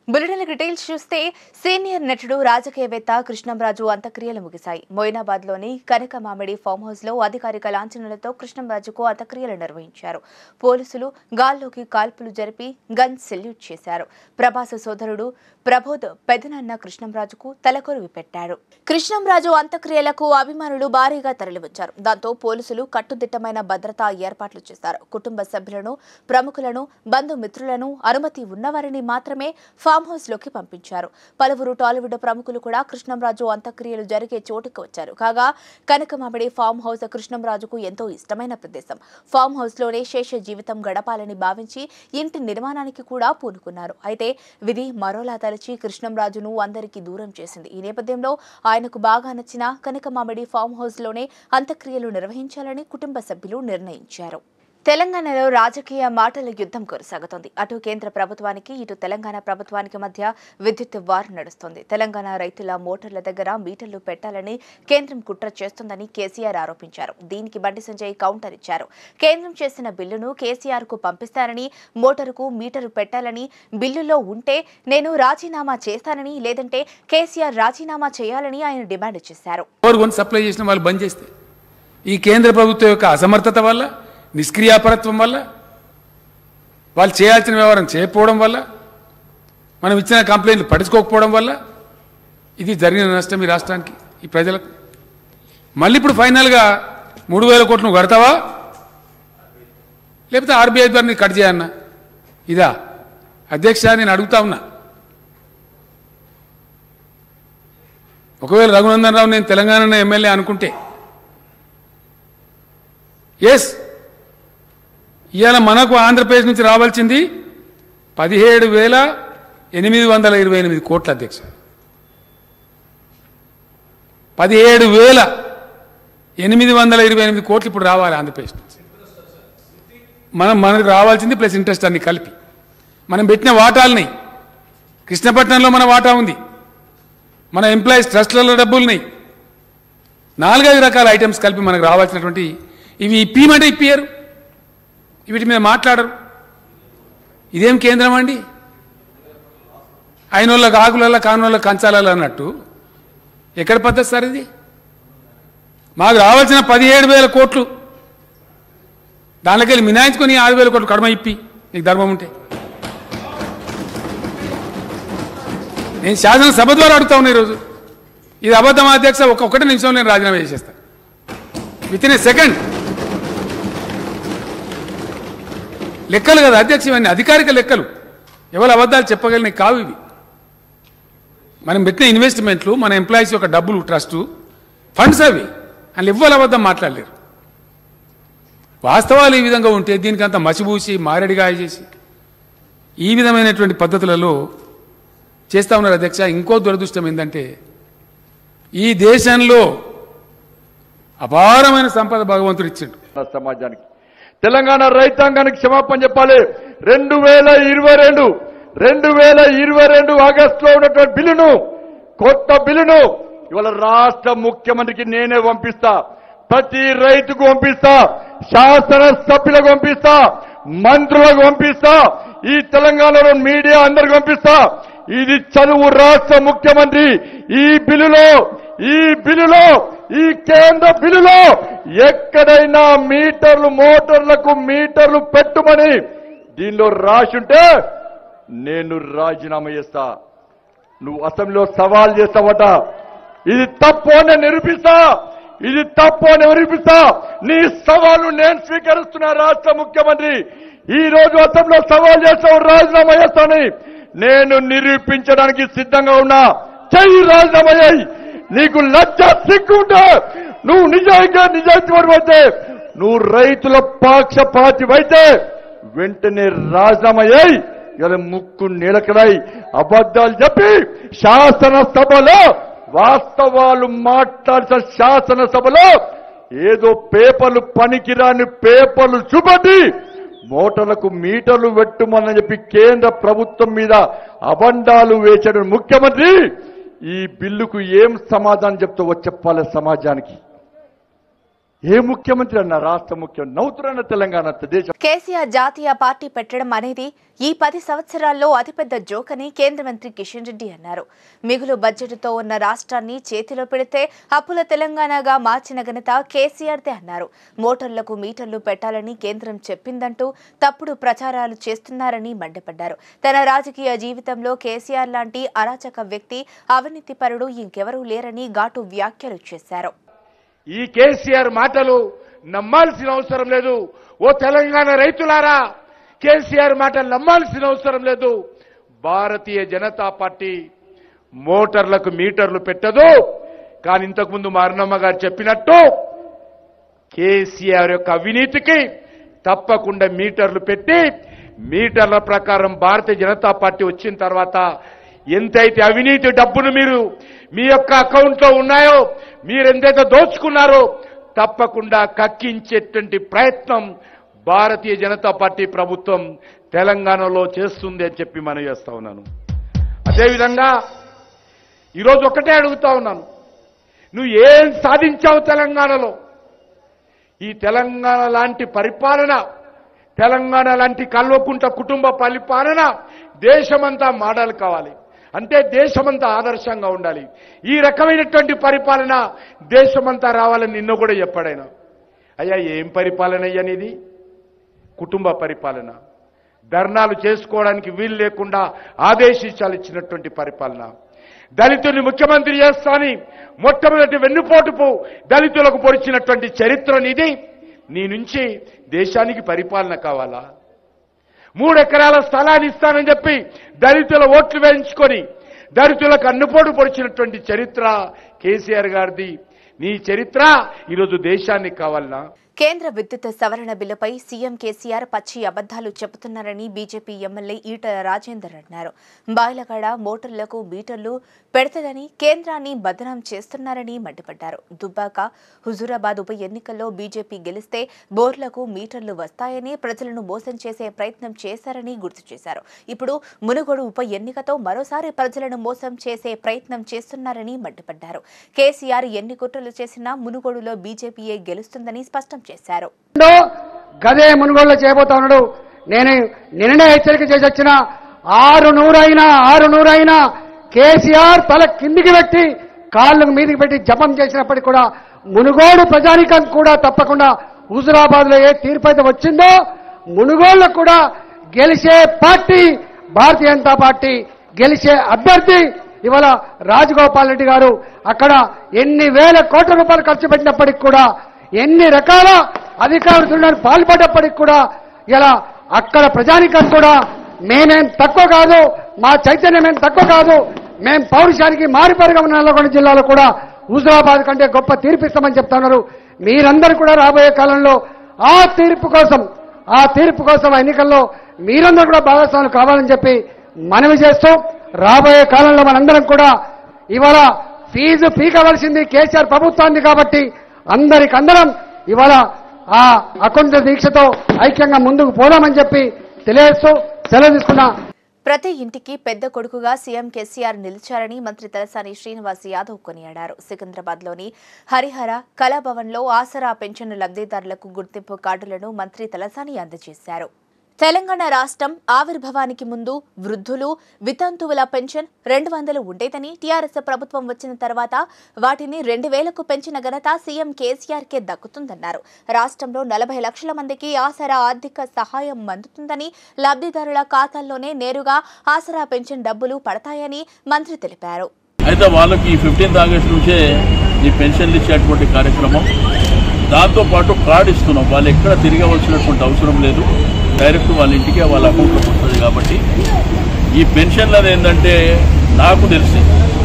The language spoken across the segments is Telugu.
బులెటిన్ డీటెయిల్స్ చూస్తే సీనియర్ నటుడు రాజకీయవేత్త కృష్ణంరాజు అంత్యక్రియలు ముగిశాయి. మొయినాబాద్లోని కనకమామిడి ఫామ్ హౌస్లో అధికారిక లాంఛనాలతో కృష్ణంరాజుకు అంత్యక్రియలు నిర్వహించారు. పోలీసులు గాల్లోకి కాల్పులు జరిపి గన్ సెల్యూట్ చేశారు. ప్రభాస్ సోదరుడు ప్రబోధ్ పెదనాన్న కృష్ణంరాజుకు తలకొరివి పెట్టారు. కృష్ణంరాజు అంత్యక్రియలకు అభిమానులు భారీగా తరలివచ్చారు. దాంతో పోలీసులు కట్టుదిట్టమైన భద్రతా ఏర్పాట్లు చేశారు. కుటుంబ సభ్యులను, ప్రముఖులను, బంధుమిత్రులను, అనుమతి ఉన్నవారిని మాత్రమే ఫామ్ హౌస్ లోకి పంపించారు. పలువురు టాలీవుడ్ ప్రముఖులు కూడా కృష్ణంరాజు అంత్యక్రియలు జరిగే చోటుకు వచ్చారు. కాగా కనకమామిడి ఫామ్ హౌస్ కృష్ణంరాజుకు ఎంతో ఇష్టమైన ప్రదేశం. ఫామ్ హౌస్ లోనే శేష జీవితం గడపాలని భావించి ఇంటి నిర్మాణానికి కూడా పూనుకున్నారు. అయితే విధి మరోలా తలచి కృష్ణంరాజును అందరికీ దూరం చేసింది. ఈ నేపథ్యంలో ఆయనకు బాగా నచ్చిన కనకమామిడి ఫామ్ హౌస్ లోనే అంత్యక్రియలు నిర్వహించాలని కుటుంబ సభ్యులు నిర్ణయించారు. తెలంగాణలో రాజకీయ మాటల యుద్ధం కొనసాగుతోంది. అటు కేంద్ర ప్రభుత్వానికి, ఇటు తెలంగాణ ప్రభుత్వానికి మధ్య విద్యుత్ వార్ నడుస్తోంది. తెలంగాణ రైతుల మోటార్ల దగ్గర మీటర్లు పెట్టాలని కేంద్రం కుట్ర చేస్తోందని కేసీఆర్ ఆరోపించారు. దీనికి బండి సంజయ్ కౌంటర్ ఇచ్చారు. కేంద్రం చేసిన బిల్లును కేసీఆర్ కు పంపిస్తారని, మోటారుకు మీటరు పెట్టాలని బిల్లులో ఉంటే నేను రాజీనామా చేస్తానని, లేదంటే కేసీఆర్ రాజీనామా చేయాలని ఆయన డిమాండ్ చేశారు. ఈ కేంద్ర ప్రభుత్వం యొక్క అసమర్థత వల్ల, నిష్క్రియాపరత్వం వల్ల, వాళ్ళు చేయాల్సిన వ్యవహారం చేయకపోవడం వల్ల, మనం ఇచ్చిన కంప్లైంట్లు పట్టించుకోకపోవడం వల్ల ఇది జరిగిన నష్టం ఈ రాష్ట్రానికి, ఈ ప్రజలకు. మళ్ళీ ఇప్పుడు ఫైనల్గా 3,000 కోట్లు నువ్వు కడతావా, లేకపోతే ఆర్బీఐ ద్వారా నీకు కట్ చేయన్నా? ఇదా అధ్యక్ష, నేను అడుగుతా ఉన్నా. ఒకవేళ రఘునందన్ రావు నేను తెలంగాణ ఎమ్మెల్యే అనుకుంటే, ఎస్, ఇవాళ మనకు ఆంధ్రప్రదేశ్ నుంచి రావాల్సింది 17,828 కోట్ల అధ్యక్ష. 17,828 కోట్లు ఇప్పుడు రావాలి ఆంధ్రప్రదేశ్ నుంచి. మనకు రావాల్సింది ప్లస్ ఇంట్రెస్ట్ అన్ని కలిపి. మనం పెట్టిన వాటాలని, కృష్ణపట్నంలో మన వాటా ఉంది, మన ఎంప్లాయీస్ ట్రస్ట్లలో డబ్బులున్నాయి, 4-5 రకాల ఐటమ్స్ కలిపి మనకు రావాల్సినటువంటి ఇవి ఇప్పమంటే ఇప్పారు. వీటి మీద మాట్లాడరు. ఇదేం కేంద్రం అండి? అయినోళ్ళకి ఆకులలో, కానోళ్ళకి కంచాలలో అన్నట్టు ఎక్కడ పద్ధతి సార్ ఇది? మాకు రావాల్సిన 17,000 కోట్లు దానిలోకి వెళ్ళి మినాయించుకొని 6,000 కోట్లు కడమ ఇప్పి, నీకు ధర్మం ఉంటే. నేను శాసనసభ ద్వారా అడుగుతా ఉన్నా ఈరోజు. ఇది అబద్ధం అధ్యక్ష, ఒక్కటే నిమిషంలో నేను రాజీనామా చేసేస్తాను, విత్ ఇన్ ఏ సెకండ్. లెక్కలు కదా అధ్యక్ష, ఇవన్నీ అధికారిక లెక్కలు. ఎవరు అబద్ధాలు చెప్పగలిగిన కావు ఇవి. మనం పెట్టిన ఇన్వెస్ట్మెంట్లు, మన ఎంప్లాయీస్ యొక్క డబ్బులు, ట్రస్టు ఫండ్స్ అవి. అని ఎవ్వరు అబద్ధం మాట్లాడలేరు. వాస్తవాలు ఈ విధంగా ఉంటే దీనికంతా మసిబూసి మారేడిగాయ చేసి ఈ విధమైనటువంటి పద్ధతులలో చేస్తూ ఉన్నారు అధ్యక్ష. ఇంకో దురదృష్టం ఏంటంటే, ఈ దేశంలో అపారమైన సంపద భగవంతుడు ఇచ్చాడు సమాజానికి. తెలంగాణ రైతాంగానికి క్షమాపణ చెప్పాలి. 2022 ఆగస్టులో ఉన్నటువంటి బిల్లును, కొత్త బిల్లును ఇవాళ రాష్ట్ర ముఖ్యమంత్రికి నేనే పంపిస్తా, ప్రతి రైతుకు పంపిస్తా, శాసనసభ్యులకు పంపిస్తా, మంత్రులకు పంపిస్తా, ఈ తెలంగాణలో మీడియా అందరికి పంపిస్తా. ఇది చదువు రాష్ట్ర ముఖ్యమంత్రి. ఈ బిల్లులో ఈ కేంద్ర బిల్లులో ఎక్కడైనా మీటర్లు, మోటార్లకు మీటర్లు పెట్టుమని దీనిలో రాసుంటే నేను రాజీనామా చేస్తా. నువ్వు అసెంబ్లీలో సవాల్ చేస్తావట, ఇది తప్పు అని నిరూపిస్తా. నీ సవాలు నేను స్వీకరిస్తున్నా రాష్ట్ర ముఖ్యమంత్రి. ఈ రోజు అసెంబ్లీలో సవాల్ చేస్తావు, రాజీనామా చేస్తానని నేను నిరూపించడానికి సిద్ధంగా ఉన్నా. చెయ్యి, రాజీనామా చేయి. నీకు లజ్జ సిగ్గుంటే, నువ్వు నిజాయితీపరువైతే, నువ్వు రైతుల పక్షపాతివైతే వెంటనే రాజీనామా చేయి. ఇలా ముక్కు నీలకడై అబద్ధాలు చెప్పి శాసనసభలో వాస్తవాలు మాట్లాడిన శాసనసభలో ఏదో పేపర్లు, పనికిరాని పేపర్లు చూపట్టి మోటార్లకు మీటర్లు పెట్టుమని చెప్పి కేంద్ర ప్రభుత్వం మీద అబండాలు వేసాడు ముఖ్యమంత్రి. ఈ బిల్లుకు ఏం సమాధానం చెప్తావో చెప్పాలి సమాజానికి. ఏ ముఖ్యమంత్రి అన్న రాష్ట్ర ముఖ్యమంత్రి నవ్వుతున్న తెలంగాణ దేశం. కేసీఆర్ జాతీయ పార్టీ పెట్టడం అనేది ఈ 10 సంవత్సరాల్లో అతిపెద్ద జోక్ అని కేంద్ర మంత్రి కిషన్ రెడ్డి అన్నారు. మిగులు బడ్జెట్తో ఉన్న రాష్ట్రాన్ని చేతిలో పెడితే అప్పుల తెలంగాణగా మార్చిన ఘనత కేసీఆర్దే అన్నారు. మోటార్లకు మీటర్లు పెట్టాలని కేంద్రం చెప్పిందంటూ తప్పుడు ప్రచారాలు చేస్తున్నారని మండిపడ్డారు. తన రాజకీయ జీవితంలో కేసీఆర్ లాంటి అరాచక వ్యక్తి, అవినీతిపరుడు ఇంకెవరూ లేరని ఘాటు వ్యాఖ్యలు చేశారు. ఈ కేసీఆర్ మాటలు నమ్మాల్సిన అవసరం లేదు. ఓ తెలంగాణ రైతులారా, కేసీఆర్ మాటలు నమ్మాల్సిన అవసరం లేదు. భారతీయ జనతా పార్టీ మోటార్లకు మీటర్లు పెట్టదు. కానీ ఇంతకుముందు మా అరుణమ్మ గారు చెప్పినట్టు కేసీఆర్ యొక్క అవినీతికి తప్పకుండా మీటర్లు పెట్టి, మీటర్ల ప్రకారం భారతీయ జనతా పార్టీ వచ్చిన తర్వాత ఎంతైతే అవినీతి డబ్బును మీరు మీ యొక్క అకౌంట్లో ఉన్నాయో, మీరెంతైతే దోచుకున్నారో తప్పకుండా కక్కించేటువంటి ప్రయత్నం భారతీయ జనతా పార్టీ ప్రభుత్వం తెలంగాణలో చేస్తుంది అని చెప్పి మనం చేస్తా ఉన్నాను. అదేవిధంగా ఈరోజు ఒకటే అడుగుతా ఉన్నాను, నువ్వు ఏం సాధించావు తెలంగాణలో? ఈ తెలంగాణ లాంటి పరిపాలన, తెలంగాణ లాంటి కల్వకుంట కుటుంబ పరిపాలన దేశమంతా మోడల్ కావాలి అంటే దేశమంతా ఆదర్శంగా ఉండాలి. ఈ రకమైనటువంటి పరిపాలన దేశమంతా రావాలని నిన్న కూడా చెప్పాడైనా. అయ్యా ఏం పరిపాలన అయ్యనిది? కుటుంబ పరిపాలన, ధర్నాలు చేసుకోవడానికి వీలు లేకుండా ఆదేశాలు ఇచ్చినటువంటి పరిపాలన. దళితుల్ని ముఖ్యమంత్రి చేస్తాని మొట్టమొదటి వెన్నుపోటుపు దళితులకు పొడిచినటువంటి చరిత్ర నీది. నీ నుంచి దేశానికి పరిపాలన కావాలా? 3 ఎకరాల స్థలాన్ని ఇస్తానని చెప్పి దళితుల ఓట్లు వేయించుకొని దళితులకు అన్నుపోటు పొడిచినటువంటి చరిత్ర కేసీఆర్ గారిది. నీ చరిత్ర ఈరోజు దేశానికి కావాలనా? కేంద్ర విద్యుత్ సవరణ బిల్లుపై సీఎం కేసీఆర్ పచ్చి అబద్దాలు చెబుతున్నారని బీజేపీ ఎమ్మెల్యే ఈటెల రాజేందర్ అన్నారు. బాయిలకాడ మోటార్లకు మీటర్లు పెడతదని కేంద్రాన్ని బదనాం చేస్తున్నారని మండిపడ్డారు. దుబ్బాక, హుజూరాబాద్ ఉప ఎన్నికల్లో బీజేపీ గెలిస్తే బోర్లకు మీటర్లు వస్తాయని ప్రజలను మోసం చేసే ప్రయత్నం చేశారని గుర్తు చేశారు. ఇప్పుడు మునుగోడు ఉప ఎన్నికతో మరోసారి ప్రజలను మోసం చేసే ప్రయత్నం చేస్తున్నారని మండిపడ్డారు. కేసీఆర్ ఎన్ని కుట్రలు చేసినా మునుగోడులో బీజేపీయే గెలుస్తుందని స్పష్టం చేశారు. గదే మునుగోడులో చేయబోతా ఉన్నాడు. నేను నిన్ననే హెచ్చరిక చేసి వచ్చిన 600 అయినా కేసీఆర్ తల కిందికి పెట్టి కాళ్ళు మీదికి పెట్టి జపం చేసినప్పటికీ కూడా మునుగోడు ప్రజానికం కూడా తప్పకుండా హుజూరాబాద్ లో ఏ తీర్పు అయితే వచ్చిందో మునుగోడులో కూడా గెలిచే పార్టీ భారతీయ జనతా పార్టీ, గెలిచే అభ్యర్థి ఇవాళ రాజగోపాల్ రెడ్డి గారు. అక్కడ ఎన్ని వేల కోట్ల రూపాయలు ఖర్చు పెట్టినప్పటికీ కూడా, ఎన్ని రకాల అధికారులు పాల్పడ్డప్పటికి కూడా ఇలా అక్కడ ప్రజానికం కూడా మేమేం తక్కువ కాదు, మా చైతన్యం ఏం తక్కువ కాదు, మేం పౌరుషానికి మారిపరిగా ఉన్న నల్లగొండ జిల్లాలో కూడా హుజూరాబాద్ కంటే గొప్ప తీర్పు ఇస్తామని చెప్తున్నారు. మీరందరూ కూడా రాబోయే కాలంలో ఆ తీర్పు కోసం ఎన్నికల్లో మీరందరూ కూడా భాగస్వాములు కావాలని చెప్పి మనవి చేస్తూ, రాబోయే కాలంలో మనందరం కూడా ఇవాళ ఫీజు పీకవలసింది కేసీఆర్ ప్రభుత్వాన్ని కాబట్టి అందరం ఇవాళ ఆ అకుంఠ దీక్షతో ఐక్యంగా ముందుకు పోదామని చెప్పి తెలియజేస్తూ సెలవు తీసుకున్నా. ప్రతి ఇంటికి పెద్ద కొడుకుగా సీఎం కేసీఆర్ నిలిచారని మంత్రి తలసాని శ్రీనివాస్ యాదవ్ కొనియాడారు. సికింద్రాబాద్లోని హరిహర కళాభవన్లో ఆసరా పెన్షన్ లబ్ధిదారులకు గుర్తింపు కార్డులను మంత్రి తలసాని అందజేశారు. తెలంగాణ రాష్ట్రం ఆవిర్భావానికి ముందు వృద్ధులు, వితంతువుల పెన్షన్ 200 ఉండేదని, టీఆర్ఎస్ ప్రభుత్వం వచ్చిన తర్వాత వాటిని 2000కు పెంచిన ఘనత సీఎం కేసీఆర్కే దక్కుతుందన్నారు. రాష్ట్రంలో 40 లక్షల మందికి ఆసరా ఆర్థిక సహాయం అందుతుందని, లబ్ధిదారుల ఖాతాల్లోనే నేరుగా ఆసరా పెన్షన్ డబ్బులు పడతాయని మంత్రి తెలిపారు. అయితే వాళ్ళకి 15 ఆగస్టు నుంచే ఈ పెన్షన్లు ఇచ్చేటువంటి కార్యక్రమం, దాంతోపాటు కార్డు ఇస్తున్నాం. వాళ్ళు ఎక్కడ తిరగవలసినటువంటి అవసరం లేదు, డైరెక్ట్ వాళ్ళ ఇంటికే వాళ్ళ అకౌంట్లోకి వస్తుంది. కాబట్టి ఈ పెన్షన్లు ఏంటంటే నాకు తెలిసి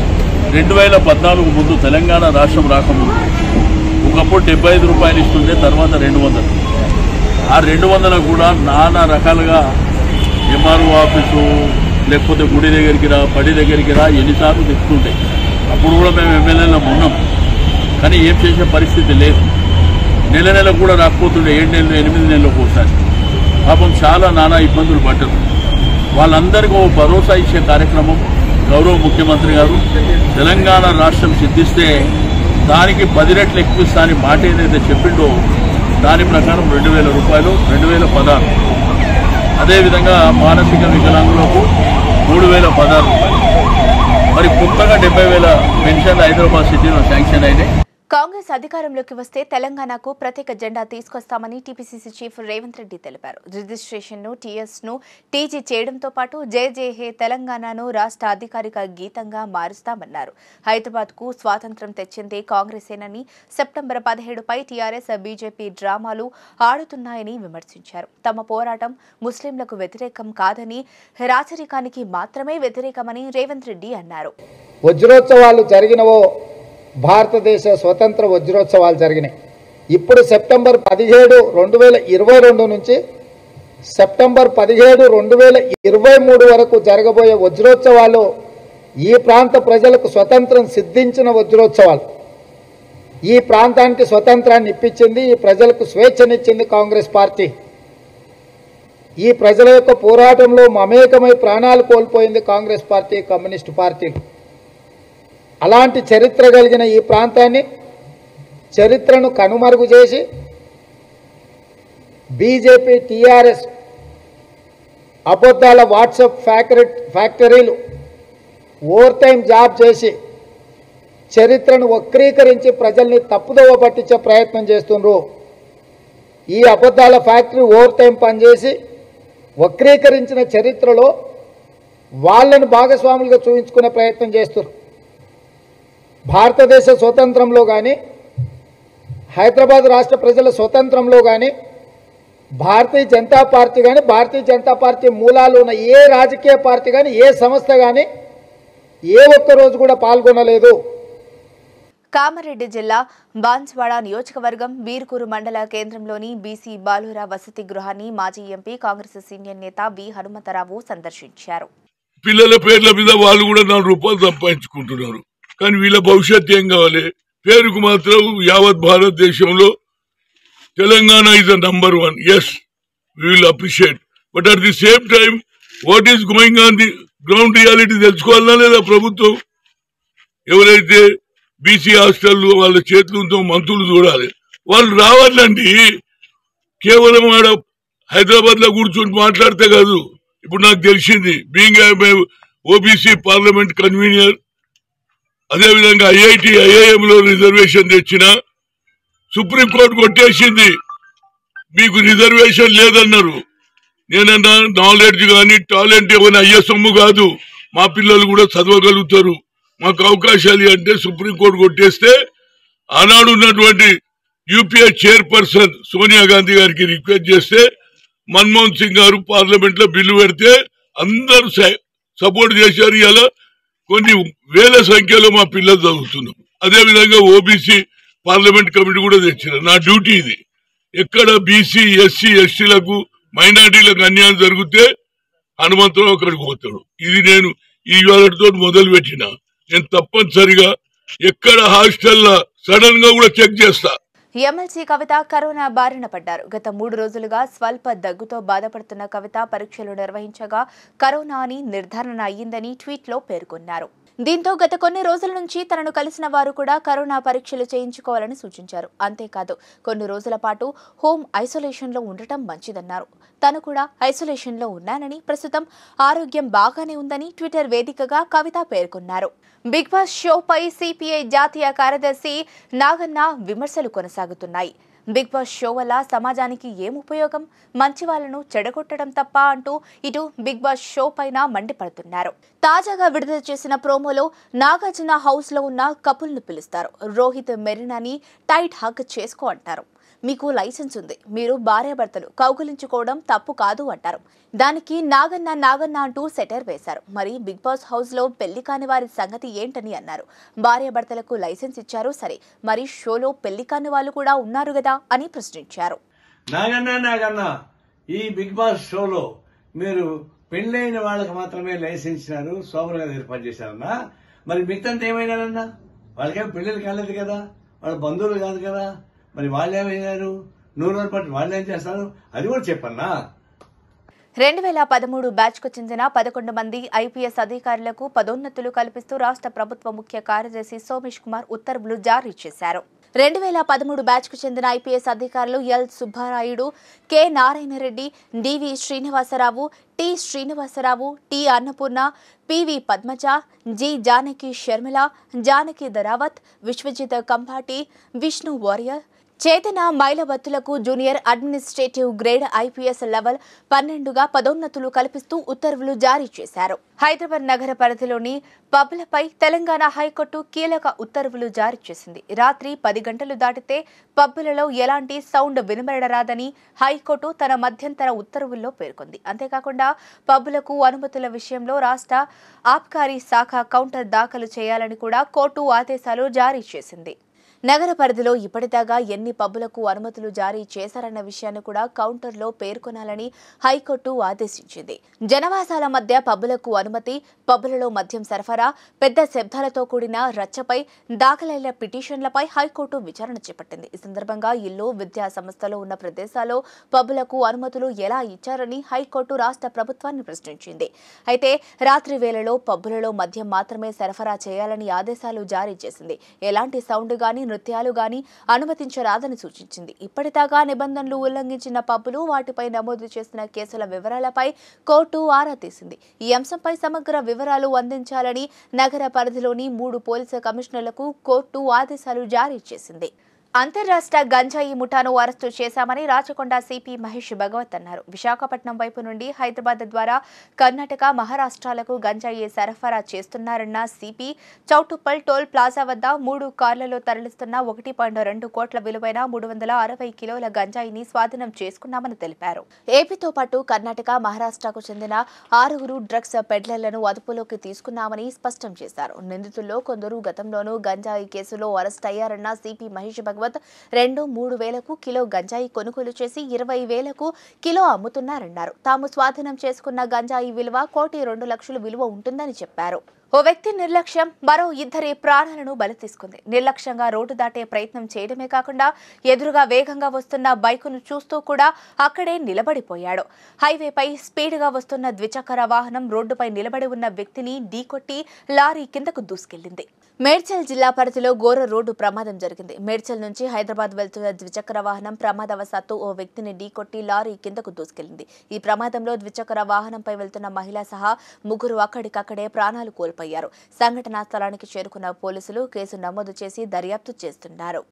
2014 ముందు తెలంగాణ రాష్ట్రం రాకముందు ఒకప్పుడు 75 రూపాయలు ఇస్తుంటే తర్వాత 200. ఆ 200 కూడా నానా రకాలుగా ఎంఆర్ఓ ఆఫీసు లేకపోతే గుడి దగ్గరికి రా, బడి దగ్గరికి రా ఎన్నిసార్లు తెచ్చుకుంటాయి. అప్పుడు కూడా మేము ఎమ్మెల్యేలో ఉన్నాం, కానీ ఏం చేసే పరిస్థితి లేదు. నెల కూడా రాకపోతుండే, 7 నెలలు 8 నెలలకు ఒకసారి. పాపం చాలా నానా ఇబ్బందులు పడ్డారు. వాళ్ళందరికీ ఓ భరోసా ఇచ్చే కార్యక్రమం గౌరవ ముఖ్యమంత్రి గారు తెలంగాణ రాష్ట్రం సిద్ధిస్తే దానికి 10 రెట్లు ఎక్కువ ఇస్తా అని మాట ఏదైతే చెప్పిండో దాని ప్రకారం 2,000 రూపాయలు 2016. అదేవిధంగా మానసిక వికలాంగులకు 3,016 రూపాయలు. మరి కొత్తగా 70,000 పెన్షన్ హైదరాబాద్ సిటీలో శాంక్షన్ అయినాయి. కాంగ్రెస్ అధికారంలోకి వస్తే తెలంగాణకు ప్రత్యేక జెండా తీసుకొస్తామని టీపీసీసీ చీఫ్ రేవంత్ రెడ్డి తెలిపారు. రిజిస్ట్రేషన్ను టీఎస్ను టీజీ చేయడంతో పాటు జై జై హే తెలంగాణను రాష్ట్ర అధికారిక గీతంగా మారుస్తామన్నారు. హైదరాబాద్కు స్వాతంత్ర్యం తెచ్చింది కాంగ్రెసేనని, సెప్టెంబర్ 17పై టీఆర్ఎస్ బీజేపీ డ్రామాలు ఆడుతున్నాయని విమర్శించారు. తమ పోరాటం ముస్లింలకు వ్యతిరేకం కాదని, రాచరికానికి మాత్రమే వ్యతిరేకమని రేవంత్ రెడ్డి అన్నారు. వజ్రోత్సవాలు జరిగినవో భారతదేశ స్వతంత్ర వజ్రోత్సవాలు జరిగినాయి. ఇప్పుడు సెప్టెంబర్ 17, 2022 నుంచి సెప్టెంబర్ 17, 2023 వరకు జరగబోయే వజ్రోత్సవాలు ఈ ప్రాంత ప్రజలకు స్వతంత్రం సిద్ధించిన వజ్రోత్సవాలు. ఈ ప్రాంతానికి స్వతంత్రాన్ని ఇప్పించింది, ఈ ప్రజలకు స్వేచ్ఛనిచ్చింది కాంగ్రెస్ పార్టీ. ఈ ప్రజల యొక్క పోరాటంలో మమేకమై ప్రాణాలు కోల్పోయింది కాంగ్రెస్ పార్టీ, కమ్యూనిస్టు పార్టీలు. అలాంటి చరిత్ర కలిగిన ఈ ప్రాంతాన్ని చరిత్రను కనుమరుగు చేసి బీజేపీ టీఆర్ఎస్ అబద్ధాల వాట్సాప్ ఫ్యాక్టరీలు ఓవర్ టైం జాబ్ చేసి చరిత్రను వక్రీకరించి ప్రజల్ని తప్పుదోవ పట్టించే ప్రయత్నం చేస్తున్నారు. ఈ అబద్ధాల ఫ్యాక్టరీ ఓవర్ టైం పనిచేసి వక్రీకరించిన చరిత్రలో వాళ్ళను భాగస్వాములుగా చూపించుకునే ప్రయత్నం చేస్తున్నారు. భారతదేశ స్వతంత్రంలో కానీ, హైదరాబాద్ రాష్ట్ర ప్రజల స్వతంత్రంలో కానీ భారతీయ జనతా పార్టీ కానీ, భారతీయ జనతా పార్టీ మూలాలు ఉన్న ఏ రాజకీయ పార్టీ కానీ, ఏ సంస్థ కానీ ఏ ఒక్క రోజు కూడా పాల్గొనలేదు. కామారెడ్డి జిల్లా బాన్స్వాడ నియోజకవర్గం వీర్కూరు మండల కేంద్రంలోని బీసీ బాలుర వసతి గృహాన్ని మాజీ ఎంపీ కాంగ్రెస్ సీనియర్ నేత వి హనుమంతరావు సందర్శించారు. పిల్లల పేర్ల మీద వాళ్ళు కూడా 4 రూపాయలు సంపాదించుకుంటున్నారు. కానీ వీళ్ళ భవిష్యత్తు ఏం కావాలి? పేరుకు మాత్రం యావత్ భారతదేశంలో Telangana is the number 1. Yes, we will appreciate. But at the same time, what is going on the ground reality తెలుసుకోవాలన్నా లేదా ప్రభుత్వం? ఎవరైతే బీసీ హాస్టల్ వాళ్ళ చేతులతో మంత్రులు చూడాలి, వాళ్ళు రావాలండి. కేవలం ఆడ హైదరాబాద్ లో కూర్చొని మాట్లాడితే కాదు. ఇప్పుడు నాకు తెలిసింది, బీయింగ్ ఓబీసీ పార్లమెంట్ కన్వీనర్, అదేవిధంగా ఐఐఎం లో రిజర్వేషన్ తెచ్చిన సుప్రీంకోర్టు కొట్టేసింది. మీకు రిజర్వేషన్ లేదన్నారు. నేనన్నా నాలెడ్జ్ కానీ టాలెంట్ ఏమైనా అయ్యే సొమ్ము కాదు, మా పిల్లలు కూడా చదవగలుగుతారు, మాకు అవకాశాలు అంటే సుప్రీంకోర్టు కొట్టేస్తే ఆనాడు ఉన్నటువంటి యూపీఏ చైర్పర్సన్ సోనియా గాంధీ గారికి రిక్వెస్ట్ చేస్తే మన్మోహన్ సింగ్ గారు పార్లమెంట్ లో బిల్లు పెడితే అందరూ సపోర్ట్ చేశారు. ఇలా కొన్ని వేల సంఖ్యలో మా పిల్లలు చదువుతున్నాం. అదేవిధంగా ఓబీసీ పార్లమెంట్ కమిటీ కూడా తెచ్చిన. నా డ్యూటీ ఇది. ఎక్కడ బీసీ ఎస్సీ ఎస్టీలకు మైనార్టీలకు అన్యాయం జరిగితే హనుమంతరావు అక్కడికి పోతాడు. ఇది నేను ఈ వాళ్ళతో మొదలు పెట్టిన. నేను తప్పనిసరిగా ఎక్కడ హాస్టల్లో సడన్ గా కూడా చెక్ చేస్తా. ఎమ్మెల్సీ కవిత కరోనా బారిన పడ్డారు. గత 3 రోజులుగా స్వల్ప దగ్గుతో బాధపడుతున్న కవిత పరీక్షలు నిర్వహించగా కరోనా అని నిర్ధారణ అయ్యిందని ట్వీట్లో పేర్కొన్నారు. దీంతో గత కొన్ని రోజుల నుంచి తనను కలిసిన వారు కూడా కరోనా పరీక్షలు చేయించుకోవాలని సూచించారు. అంతేకాదు కొన్ని రోజుల పాటు హోమ్ ఐసోలేషన్లో ఉండటం మంచిదన్నారు. తను కూడా ఐసోలేషన్లో ఉన్నానని, ప్రస్తుతం ఆరోగ్యం బాగానే ఉందని ట్విట్టర్ వేదికగా కవిత పేర్కొన్నారు. బిగ్ బాస్ షోపై సిపిఐ జాతీయ కార్యదర్శి నాగన్న విమర్శలు కొనసాగుతున్నాయి. బిగ్ బాస్ షో వల్ల సమాజానికి ఏం ఉపయోగం? మంచి వాళ్లను చెడగొట్టడం తప్ప అంటూ ఇటు బిగ్ బాస్ షో పైన మండిపడుతున్నారు. తాజాగా విడుదల చేసిన ప్రోమోలో నాగార్జున హౌస్ లో ఉన్న కపుల్ ను పిలుస్తారు. రోహిత్ మెరీనాని టైట్ హగ్ చేసుకో అంటారు. మీకు లైసెన్స్ ఉంది, మీరు భార్యాభర్తలు కౌగులించుకోవడం తప్పు కాదు అంటారు. దానికి నాగన్న అంటూ సెటర్ వేశారు. మరి బిగ్ బాస్ హౌస్ లో పెళ్లి కాని వారి సంగతి ఏంటని అన్నారు. భార్యాభర్తలకు లైసెన్స్ ఇచ్చారు సరే, మరి షోలో పెళ్లి కాని వాళ్ళు కూడా ఉన్నారు కదా అని ప్రశ్నించారు. నాగన్న ఈ బిగ్ బాస్ షోలో మీరు పెళ్లైన వాళ్ళకి మాత్రమే లైసెన్స్ ఇచ్చినారు, సోమరుగా ఏర్పాటు చేశారన్నా. మరి మిగతా ఏమైనారన్నా? వాళ్ళకేం పెళ్లిళ్ళు కాలేదు కదా, వాళ్ళ బంధువులు కాదు కదా, మరి వాళ్ళేమైనారు? 100 రోజుల పాటు వాళ్ళేం చేస్తారు అది కూడా చెప్పన్నా. 2013 బ్యాచ్కు చెందిన 11 మంది ఐపీఎస్ అధికారులకు పదోన్నతులు కల్పిస్తూ రాష్ట్ర ప్రభుత్వ ముఖ్య కార్యదర్శి సోమేష్ కుమార్ ఉత్తర్వులు జారీ చేశారు. 2013 బ్యాచ్కు చెందిన ఐపీఎస్ అధికారులు L Subbarayudu, K Narayana Reddy, DV Srinivasa Rao, T Srinivasa Rao, T Annapurna, PV Padmaja, G Janaki Sharmila, Janaki Daravath, Vishwajit Kampati, Vishnu Warrier, Chetana మైలబత్తులకు junior administrative grade IPS level 12గా పదోన్నతులు కల్పిస్తూ ఉత్తర్వులు జారీ చేశారు. హైదరాబాద్ నగర పరిధిలోని పబ్లపై తెలంగాణ హైకోర్టు కీలక ఉత్తర్వులు జారీ చేసింది. రాత్రి 10 గంటలు దాటితే పబ్బులలో ఎలాంటి సౌండ్ వినబడరాదని హైకోర్టు తన మధ్యంతర ఉత్తర్వుల్లో పేర్కొంది. అంతేకాకుండా పబ్బులకు అనుమతుల విషయంలో రాష్ట్ర ఆబ్కారీ శాఖ కౌంటర్ దాఖలు చేయాలని కూడా కోర్టు ఆదేశాలు జారీ చేసింది. నగర పరిధిలో ఇప్పటిదాకా ఎన్ని పబ్బులకు అనుమతులు జారీ చేశారన్న విషయాన్ని కూడా కౌంటర్లో పేర్కొనాలని హైకోర్టు ఆదేశించింది. జనవాసాల మధ్య పబ్బులకు అనుమతి, పబ్బులలో మద్యం సరఫరా, పెద్ద శబ్దాలతో కూడిన రచ్చపై దాఖలైన పిటిషన్లపై హైకోర్టు విచారణ చేపట్టింది. ఈ సందర్భంగా ఇల్లు, విద్యా సంస్థలు ఉన్న ప్రదేశాల్లో పబ్బులకు అనుమతులు ఎలా ఇచ్చారని హైకోర్టు రాష్ట్ర ప్రభుత్వాన్ని ప్రశ్నించింది. అయితే రాత్రి వేళలో పబ్బులలో మద్యం మాత్రమే సరఫరా చేయాలని ఆదేశాలు జారీ చేసింది. ఎలాంటి సౌండ్ గానీ నృత్యాలు గాని అనుమతించరాదని సూచించింది. ఇప్పటిదాకా నిబంధనలు ఉల్లంఘించిన పబ్బులు, వాటిపై నమోదు చేసిన కేసుల వివరాలపై కోర్టు ఆరా తీసింది. ఈ అంశంపై సమగ్ర వివరాలు అందించాలని నగర పరిధిలోని 3 పోలీసు కమిషనర్లకు కోర్టు ఆదేశాలు జారీ చేసింది. అంతర్రాష్ట్ర గంజాయి ముఠాను అరెస్టు చేశామని రాచకొండ సిపి మహేష్ భగవత్ అన్నారు. విశాఖపట్నం వైపు నుండి హైదరాబాద్ ద్వారా కర్ణాటక, మహారాష్ట్రాలకు గంజాయి సరఫరా చేస్తున్నారన్న సిపి చౌటుప్పల్ టోల్ ప్లాజా వద్ద 3 కార్లలో తరలిస్తున్న 1.2 కోట్ల విలువైన 360 కిలోల గంజాయిని స్వాధీనం చేసుకున్నామని తెలిపారు. ఏపీతో పాటు కర్ణాటక, మహారాష్ట్రకు చెందిన 6 డ్రగ్స్ పెడ్లర్లను అదుపులోకి తీసుకున్నామని స్పష్టం చేశారు. నిందితుల్లో కొందరు గతంలోనూ గంజాయి కేసులో అరెస్ట్ అయ్యారన్న సిపి మహేష్ భగవత్ 2-3 వేలకు కిలో గంజాయి కొనుగోలు చేసి 20 వేలకు కిలో అమ్ముతున్నారన్నారు. తాము స్వాధీనం చేసుకున్న గంజాయి విలువ 1,02,00,000 విలువ ఉంటుందని చెప్పారు. ఓ వ్యక్తి నిర్లక్ష్యం మరో 2 ప్రాణాలను బలి తీసుకుంది. నిర్లక్ష్యంగా రోడ్డు దాటే ప్రయత్నం చేయడమే కాకుండా ఎదురుగా వేగంగా వస్తున్న బైకును చూస్తూ కూడా అక్కడే నిలబడిపోయాడు. హైవేపై స్పీడ్గా వస్తున్న ద్విచక్ర వాహనం రోడ్డుపై నిలబడి ఉన్న వ్యక్తిని ఢీకొట్టి లారీ కిందకు దూసుకెళ్లింది. మేడ్చల్ జిల్లా పరిధిలో ఘోర రోడ్డు ప్రమాదం జరిగింది. మేడ్చల్ నుంచి హైదరాబాద్ వెళ్తున్న ద్విచక్ర వాహనం ప్రమాదవశాత్తు ఓ వ్యక్తిని ఢీకొట్టి లారీ కిందకు దూసుకెళ్లింది. ఈ ప్రమాదంలో ద్విచక్ర వాహనంపై వెళ్తున్న మహిళ సహా 3 అక్కడికక్కడే ప్రాణాలు కోల్పోయారు. సంఘటనా స్థలానికి చేరుకున్న పోలీసులు కేసు నమోదు చేసి దర్యాప్తు చేస్తున్నారు.